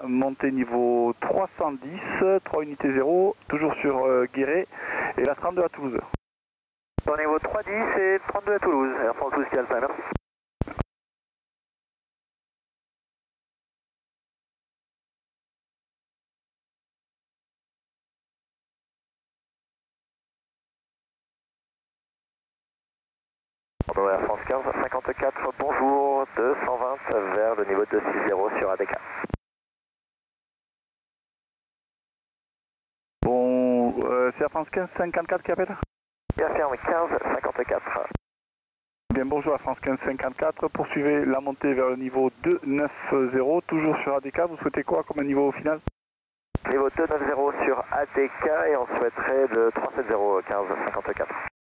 montée niveau 310, 3 unités 0, toujours sur Guéret, et la 32 à Toulouse. Au niveau 310 et 32 à Toulouse, Air France Whiskey Alpha, merci. Bordeaux Air France 15, 54, bonjour, 220 vers le niveau 260 sur ADK. Bon, c'est Air France 15 54 qui appelle? Bien ferme, 15, 54. Bien, bonjour Air France 15 54, poursuivez la montée vers le niveau 290, toujours sur ADK, vous souhaitez quoi comme niveau final? Niveau 290 sur ADK et on souhaiterait le 370, 15, 54.